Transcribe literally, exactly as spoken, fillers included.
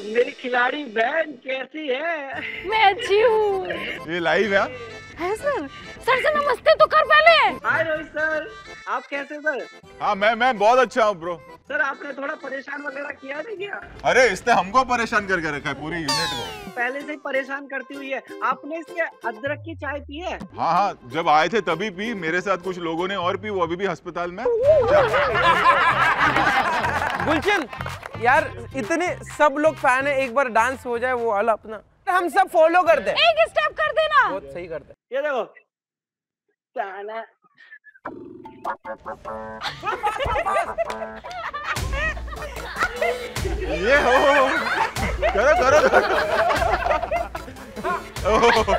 मेरी खिलाड़ी बहन कैसी है? मैं अच्छी हूँ। ये लाइव है? है सर। सर से नमस्ते तो कर पहले। हाय रोहित सर, आप कैसे सर? हाँ मैं मैं बहुत अच्छा हूँ ब्रो। सर आपने थोड़ा परेशान वगैरह किया नहीं क्या? अरे इसने हमको परेशान करके रखा है, पूरी यूनिट को। पहले से ही परेशान करती हुई है। आपने इसके अदरक की चाय पी है? हाँ हाँ, जब आए थे तभी पी, मेरे साथ कुछ लोगों ने और पी, वो अभी भी अस्पताल में। गुलशन यार, इतने सब लोग फैन है, एक बार डांस हो जाए वो वाला अपना, हम सब फॉलो करते हैं। एक स्टेप कर देना। बहुत सही करते हैं। ये देखो ताना। ये हो, करो करो करो।